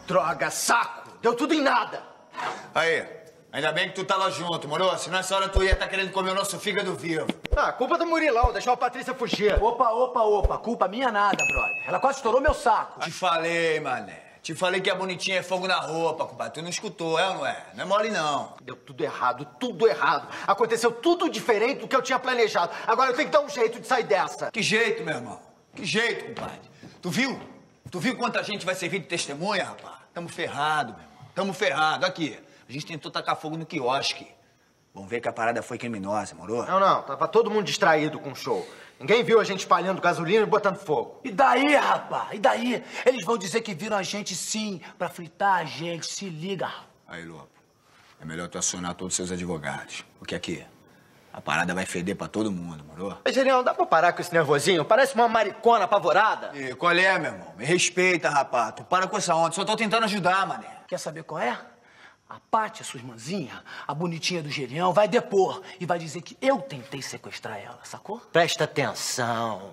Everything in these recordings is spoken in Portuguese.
droga, saco! Deu tudo em nada! Aí, ainda bem que tu tava junto, moro? Senão essa hora tu ia estar querendo comer o nosso fígado vivo. Ah, culpa do Murilão, deixou a Patrícia fugir. Opa, culpa minha nada, brother. Ela quase estourou meu saco. Te falei, mané. Te falei que a bonitinha é fogo na roupa, compadre. Tu não escutou, é ou não é? Não é mole, não. Deu tudo errado, tudo errado. Aconteceu tudo diferente do que eu tinha planejado. Agora eu tenho que dar um jeito de sair dessa. Que jeito, meu irmão? Que jeito, compadre? Tu viu? Tu viu quanta gente vai servir de testemunha, rapaz? Tamo ferrado, meu irmão. Tamo ferrado. Aqui, a gente tentou tacar fogo no quiosque. Vamos ver que a parada foi criminosa, moro? Não. Tava todo mundo distraído com o show. Ninguém viu a gente espalhando gasolina e botando fogo. E daí, rapaz? E daí? Eles vão dizer que viram a gente sim, pra fritar a gente. Se liga. Aí, Lopo, é melhor tu acionar todos os seus advogados. Porque aqui, a parada vai feder pra todo mundo, moro? Genial, dá pra parar com esse nervosinho? Parece uma maricona apavorada. E qual é, meu irmão? Me respeita, rapaz. Tu para com essa onda. Só tô tentando ajudar, mané. Quer saber qual é? A Paty, a sua irmãzinha, a bonitinha do Gerião, vai depor e vai dizer que eu tentei sequestrar ela, sacou? Presta atenção.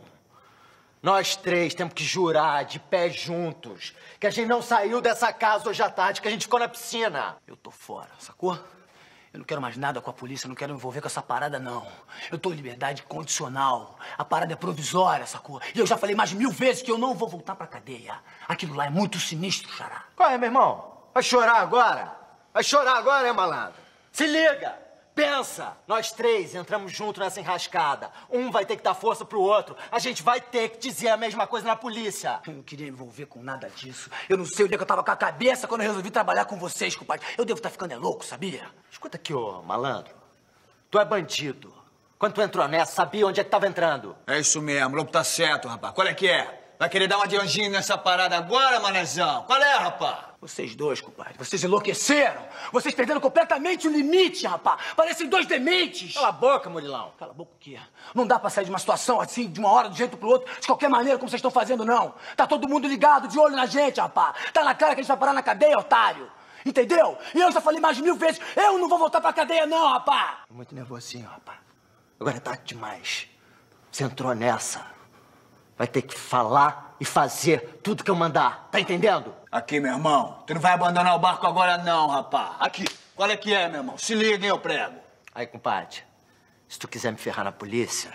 Nós três temos que jurar de pé juntos que a gente não saiu dessa casa hoje à tarde, que a gente ficou na piscina. Eu tô fora, sacou? Eu não quero mais nada com a polícia, não quero me envolver com essa parada, não. Eu tô em liberdade condicional. A parada é provisória, sacou? E eu já falei mais de 1000 vezes que eu não vou voltar pra cadeia. Aquilo lá é muito sinistro, xará. Qual é, meu irmão? Vai chorar agora? Vai chorar agora, malandro? Se liga! Pensa! Nós três entramos juntos nessa enrascada. Um vai ter que dar força pro outro. A gente vai ter que dizer a mesma coisa na polícia. Eu não queria me envolver com nada disso. Eu não sei onde é que eu tava com a cabeça quando eu resolvi trabalhar com vocês, compadre. Eu devo estar ficando louco, sabia? Escuta aqui, ô malandro. Tu é bandido. Quando tu entrou nessa, sabia onde é que tava entrando. É isso mesmo, o Lopo tá certo, rapaz. Qual é que é? Vai querer dar uma de anjinho nessa parada agora, manezão? Qual é, rapaz? Vocês dois, compadre, vocês enlouqueceram. Vocês perderam completamente o limite, rapaz. Parecem dois dementes. Cala a boca, Murilão. Cala a boca o quê? Não dá pra sair de uma situação assim, de uma hora, de um jeito pro outro, de qualquer maneira, como vocês estão fazendo, não. Tá todo mundo ligado, de olho na gente, rapaz. Tá na cara que a gente vai parar na cadeia, otário. Entendeu? E eu já falei mais de 1000 vezes, eu não vou voltar pra cadeia, não, rapaz. Muito nervosinho, rapaz. Agora é tarde demais. Você entrou nessa. Vai ter que falar e fazer tudo que eu mandar. Tá entendendo? Aqui, meu irmão. Tu não vai abandonar o barco agora, não, rapaz. Aqui. Qual é que é, meu irmão? Se liga, hein, eu prego. Aí, compadre, se tu quiser me ferrar na polícia,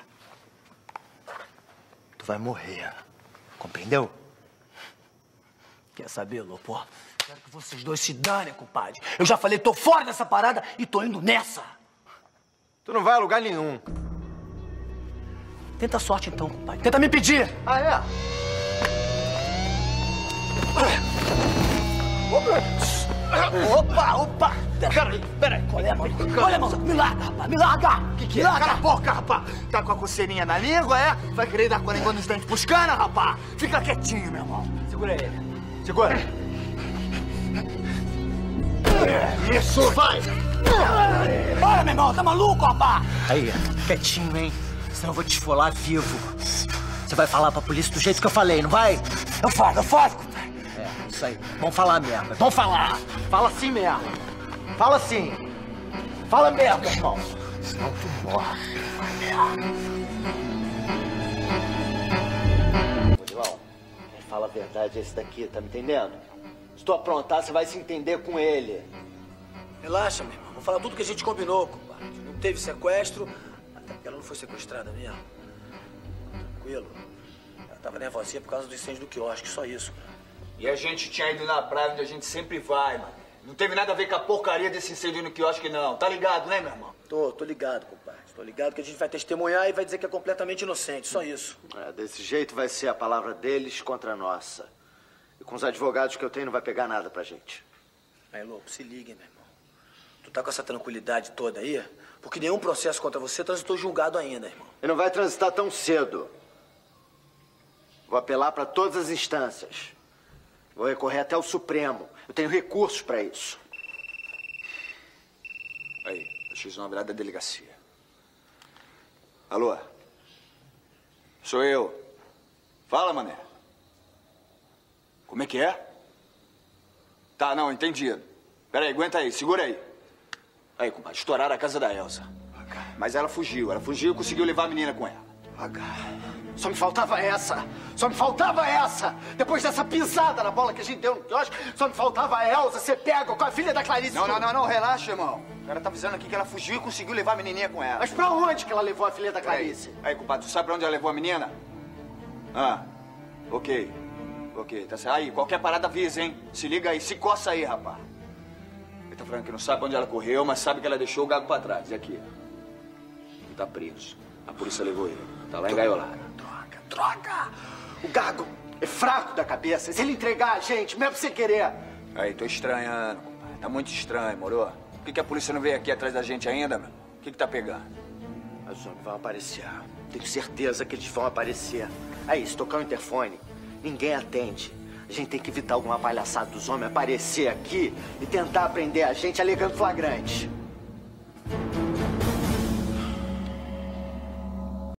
tu vai morrer. Compreendeu? Quer saber, Lopo? Quero que vocês dois se danem, compadre. Eu já falei, tô fora dessa parada e tô indo nessa. Tu não vai a lugar nenhum. Tenta a sorte então, compadre. Tenta me pedir. Ah, é? Opa! Peraí. Qual é, mano? Olha, mano, me larga, rapaz, me larga! Que é? Cala a boca, rapaz! Tá com a coceirinha na língua, é? Vai querer dar coringa nos dentes pros caras, rapaz? Fica quietinho, meu irmão. Segura ele. Segura. Isso, vai! Bora, meu irmão, tá maluco, rapaz? Aí, quietinho, hein? Senão eu vou te esfolar vivo. Você vai falar pra polícia do jeito que eu falei, não vai? Eu falo. É, isso aí. Vamos falar mesmo. Vamos falar. Fala assim mesmo. Fala assim. Fala mesmo, irmão. Senão tu morre. Vai mesmo. Murilão, quem fala a verdade é esse daqui, tá me entendendo? Se tu aprontar, você vai se entender com ele. Relaxa, meu irmão. Vou falar tudo que a gente combinou, compadre. Não teve sequestro, até porque ela não foi sequestrada mesmo. Tranquilo. Ela tava nervosinha por causa do incêndio do quiosque, só isso. E a gente tinha ido na praia onde a gente sempre vai, mano. Não teve nada a ver com a porcaria desse incêndio no quiosque, não. Tá ligado, né, meu irmão? Tô ligado, compadre. Tô ligado que a gente vai testemunhar e vai dizer que é completamente inocente, só isso. É, desse jeito vai ser a palavra deles contra a nossa. E com os advogados que eu tenho não vai pegar nada pra gente. Aí, Lopo, se liga, meu irmão. Tu tá com essa tranquilidade toda aí, porque nenhum processo contra você transitou julgado ainda, irmão. E não vai transitar tão cedo. Vou apelar pra todas as instâncias. Vou recorrer até o Supremo. Eu tenho recursos pra isso. Aí, o X9 lá da delegacia. Alô? Sou eu. Fala, mané. Como é que é? Tá, não, entendido. Pera aí, aguenta aí, segura aí. Aí, compadre, estouraram a casa da Elsa. Mas ela fugiu e conseguiu levar a menina com ela. Devagar. Só me faltava essa. Só me faltava essa. Depois dessa pisada na bola que a gente deu no quiosque, só me faltava a Elza ser pega com a filha da Clarice. Não, relaxa, irmão. O cara tá avisando aqui que ela fugiu e conseguiu levar a menininha com ela. Mas pra onde que ela levou a filha da Clarice? Aí, compadre, tu sabe pra onde ela levou a menina? Ah, ok, tá certo. Aí, qualquer parada avisa, hein? Se liga aí, se coça aí, rapaz. Ele tá falando que não sabe pra onde ela correu, mas sabe que ela deixou o gago pra trás. E aqui, ele tá preso. A polícia levou ele. Tá lá engaiolado. Droga! O gago é fraco da cabeça. Se ele entregar a gente, mesmo sem querer. Aí, tô estranhando, compadre. Tá muito estranho, moro? Por que a polícia não veio aqui atrás da gente ainda, meu? O que tá pegando? Os homens vão aparecer. Tenho certeza que eles vão aparecer. Aí, se tocar o interfone, ninguém atende. A gente tem que evitar alguma palhaçada dos homens aparecer aqui e tentar prender a gente alegando flagrante.